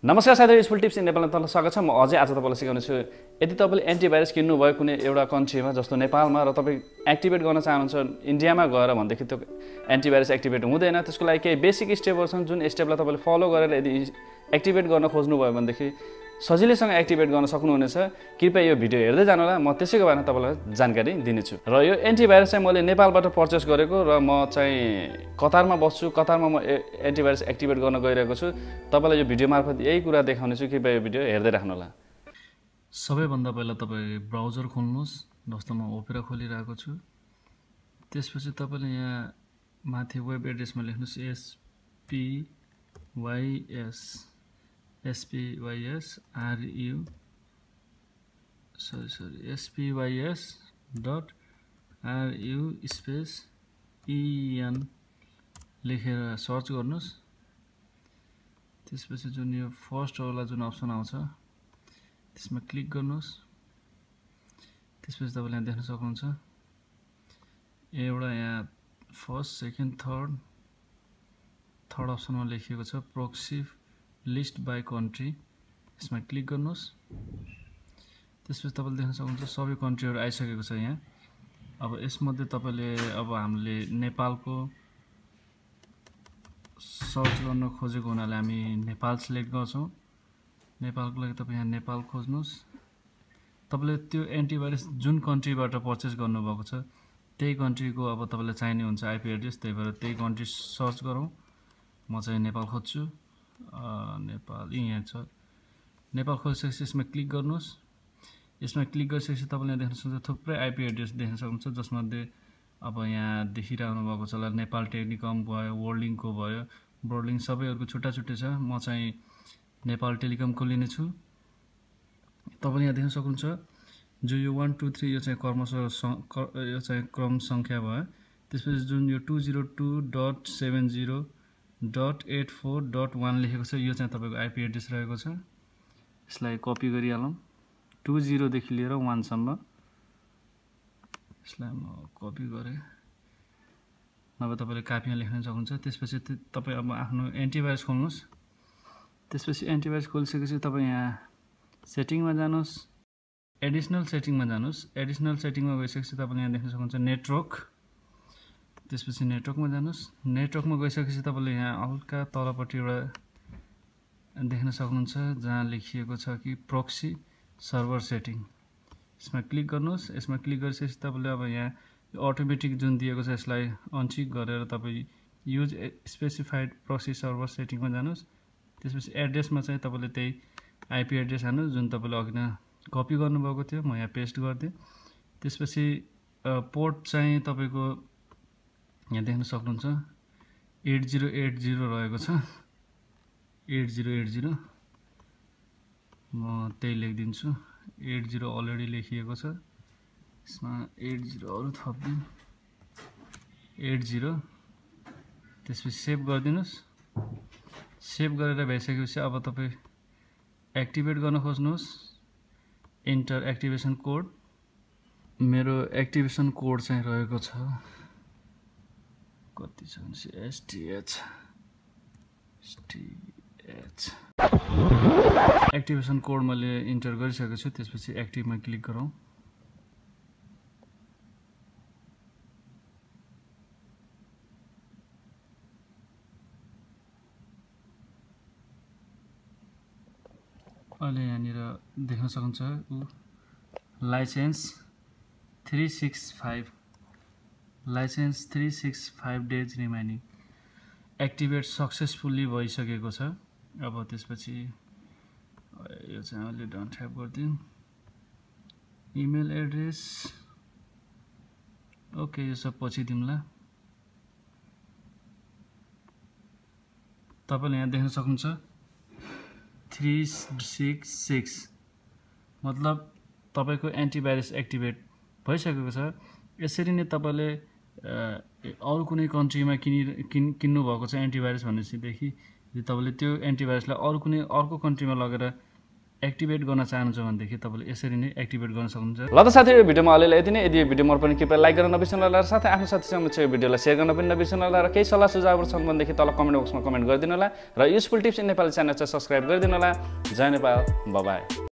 नमस्कार साथीहरु, school tips in नेपालमा तपाईलाई स्वागत छ। म अझै आज तपाईलाई सिकाउने छु। यदि तपाईले एन्टिभाइरस किन्नु भयो कुनै एउटा कन्ट्रीमा जस्तो नेपालमा र तपाई एक्टिभेट गर्न चाहनुहुन्छ इन्डियामा गएर भन्देखि त्यो एन्टिभाइरस एक्टिभेट हुँदैन। त्यसको लागि केही बेसिक स्टेपहरु छन् जुन स्टेपलाई तपाईले फलो गरेर यदि एक्टिभेट गर्न खोज्नु भयो भनेदेखि सजिलैसँग एक्टिभेट गर्न सक्नुहुनेछ। कृपया यो भिडियो हेर्दै जानु होला, म त्यसैको बारेमा तपाईलाई जानकारी दिनेछु। र यो एन्टिभाइरस चाहिँ मैले नेपालबाट पर्चेस गरेको र म चाहिँ कतारमा बस्छु। कतारमा म एन्टिभाइरस एक्टिभेट गर्न गइरहेको छु। तपाईलाई यो भिडियो मार्फत यही कुरा देखाउने छु। कृपया यो भिडियो हेर्दै राख्नु होला। सबैभन्दा पहिला तपाई ब्राउजर खोल्नुस्। जस्तो म ओपेरा खोलिरहेको छु। त्यसपछि तपाईले यहाँ माथि वेब एड्रेसमा लेख्नुस् spys.ru space en लेखेर सर्च गर्नुस्। त्यसपछि जुन यो फर्स्ट वाला जुन अप्सन आउँछ त्यसमा क्लिक गर्नुस्। त्यसपछि तपाईले यहाँ देख्न सक्नुहुन्छ एउटा यहाँ फर्स्ट सेकेन्ड थर्ड अप्सनमा लेखिएको छ प्रोक्सी लिस्ट बाइ कन्ट्री। यसमा क्लिक गर्नुस्। त्यसपछि तपाईले देख्न सक्नुहुन्छ सबै कन्ट्रीहरु आइसकेको छ यहाँ। अब यसमध्ये तपाईले हामीले नेपालको सर्च गर्न खोजेको हुनाले हामी नेपाल सिलेक्ट गर्छौं। नेपालको लागि तपाई यहाँ नेपाल खोज्नुस्। तपाईले त्यो एन्टिभाइरस जुन कन्ट्रीबाट पर्चेस गर्नुभएको छ त्यही कन्ट्रीको तपाईलाई चाहिने हुन्छ आईपी एड्रेस। त्यही भएर त्यही कन्ट्री सर्च गरौँ। म चाहिँ नेपाल खोज्छु। नेपाल यहाँ छ। नेपाल खोजिसकेपछि यसमा क्लिक गर्नुस्। यसमा क्लिक गरिसकेपछि तपाईले यहाँ देख्न सक्नुहुन्छ थुप्रै आईपी एड्रेस देख्न सक्नुहुन्छ, जसमध्ये यहाँ देखिरहनु भएको छ नेपाल टेलिकम भयो, वर्ल्डिङको भयो, ब्रोडलिङ सबैहरुको छुट्टा छुट्टै छ। म चाहिँ नेपाल टेलिकमको लिने छु। तपाईले यहाँ देख्न सक्नुहुन्छ जो यो 1 2 3 यो चाहिँ यो चाहिँ क्रम संख्या भयो। त्यसपछि जुन यो 202.70.84.1 लेखेको छ यो चाहिँ तपाईको आईपी एड्रेस रहेको छ। यसलाई कपी गरिहालौं 20 देखि लिएर 1 सम्म। यसलाई म कपी गरे। नभए तपाईले कपीमा लेख्न सक्नुहुन्छ। त्यसपछि तपाई आफ्नो एन्टिभाइरस खोल्नुस्। त्यसपछि एन्टिभाइरस खोलिसकेपछि तपाई यहाँ सेटिङमा जानुस्। एडिसनल सेटिङमा जानुस्। एडिसनल सेटिङमा गइसकेपछि तपाईले यहाँ देख्न सक्नुहुन्छ नेटवर्क। त्यसपछि नेटवर्कमा जानुस्। नेटवर्कमा गइसकेपछि तपाईले यहाँ हल्का तलपट्टि एउटा देख्न सक्नुहुन्छ जहाँ लेखिएको छ कि प्रोक्सी सर्भर सेटिङ। यसमा क्लिक गर्नुस्। यसमा क्लिक गरिसकेपछि तपाईले यहाँ अटोमेटिक जुन दिएको छ यसलाई अनचेक गरेर तपाई युज स्पेसिफाइड प्रोक्सी सर्भर सेटिङमा जानुस्। त्यसपछि एड्रेसमा चाहिँ तपाईले त्यही आईपी एड्रेस हाल्नुस् जुन तपाईले अघि नै कपी गर्नुभएको थियो। म यहाँ पेस्ट गर्दिए। त्यसपछि पोर्ट चाहिँ तपाईको यहाँ देख्न सक्नुहुन्छ 8080 रहेको छ। 8080 म त्यही लेखिदिन्छु। 80 अलरेडी लेखिएको छ। यसमा 80 अरु थप्दिन 80। त्यसपछि सेभ गरिदिनुस्। सेभ गरेर भइसकेपछि अब तपाई एक्टिभेट गर्न खोज्नुस्। Enter activation code. मेरो एक्टिभेसन कोड चाहिँ रहेको छ कति छ भने STH एक्टिभेसन कोड मैले इन्टर गरिसकेको छु। त्यसपछि एक्टिभमा क्लिक गरौँ। अहिले यहाँनिर देख्न सक्नुहुन्छ license 365 days remaining activate successfully भइसकेको छ। अब त्यसपछि यो चाहिँ अहिले डन्ट ह्याभ गर्दिन। इमेल एड्रेस ओके यो सब पछि दिउँला। तपाईले यहाँ देख्न सक्नुहुन्छ 366 मतलब तपाईको एन्टिभाइरस एक्टिभेट भइसकेको छ। यसरी नै तपाईले अरु कुनै कन्ट्रीमा किन्नु भएको छ एन्टिभाइरस भनेदेखि यदि तपाईले त्यो एन्टिभाइरसलाई अर्को कन्ट्रीमा लगेर एक्टिभेट गर्न चाहनुहुन्छ भनेदेखि तपाईँले यसरी नै एक्टिभेट गर्न सक्नुहुन्छ। ल त साथीहरू भिडियोमा अलिअलि यति नै। यदि यो भिडियो मन पर्ने कृपया लाइक गर्न नबिर्सनु होला र साथै आफ्नो साथीसँग चाहिँ भिडियोलाई सेयर गर्न पनि नबिर्सनु होला र केही सल्लाह सुझावहरू छन् भनेदेखि तल कमेन्ट बक्समा कमेन्ट गरिदिनु होला र useful tips in Nepali channel चाहिँ सब्स्क्राइब गरिदिनु होला। जय नेपाल, बाइ बाइ।